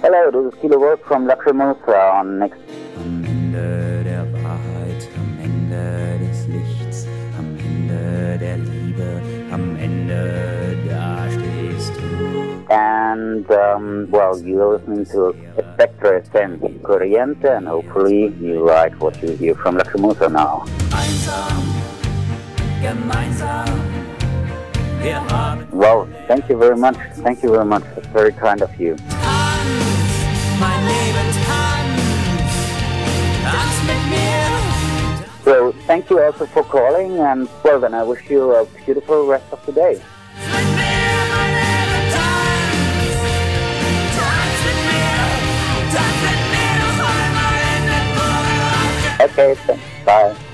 Hello, this is Tilo Wolff from Lacrimosa on next. Am Ende der Wahrheit, am Ende des Lichts, am Ende der Liebe, am Ende da stehst du. And, well, you're listening to Espectro and Corriente, and hopefully you like what you hear from Lacrimosa now. Einsam, gemeinsam, wir haben. Well, thank you very much. Thank you very much. That's very kind of you. Mein Leben tanz mit mir. So, thank you also for calling, and well, then I wish you a beautiful rest of the day. Okay, thanks. Bye.